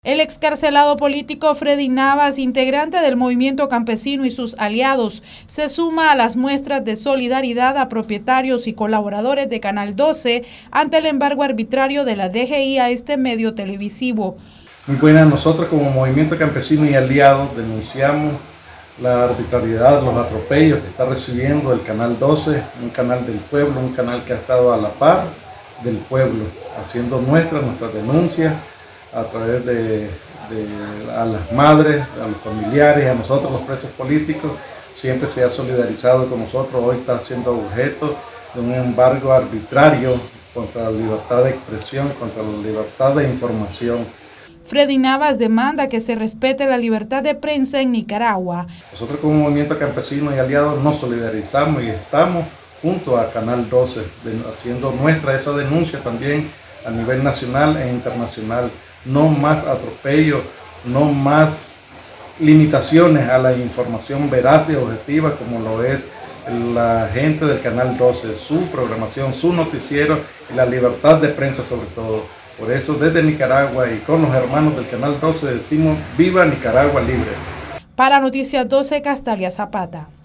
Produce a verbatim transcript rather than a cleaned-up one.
El excarcelado político Freddy Navas, integrante del movimiento campesino y sus aliados, se suma a las muestras de solidaridad a propietarios y colaboradores de Canal doce ante el embargo arbitrario de la D G I a este medio televisivo. Muy buenas, nosotros como movimiento campesino y aliados denunciamos la arbitrariedad, los atropellos que está recibiendo el Canal doce, un canal del pueblo, un canal que ha estado a la par del pueblo, haciendo nuestras, nuestras denuncias a través de, de a las madres, a los familiares, a nosotros los presos políticos. Siempre se ha solidarizado con nosotros, hoy está siendo objeto de un embargo arbitrario contra la libertad de expresión, contra la libertad de información. Freddy Navas demanda que se respete la libertad de prensa en Nicaragua. Nosotros como movimiento campesino y aliados nos solidarizamos y estamos junto a Canal doce, haciendo nuestra esa denuncia también a nivel nacional e internacional. No más atropello, no más limitaciones a la información veraz y objetiva como lo es la gente del Canal doce, su programación, su noticiero y la libertad de prensa sobre todo. Por eso desde Nicaragua y con los hermanos del Canal doce decimos ¡viva Nicaragua libre! Para Noticias doce, Castalia Zapata.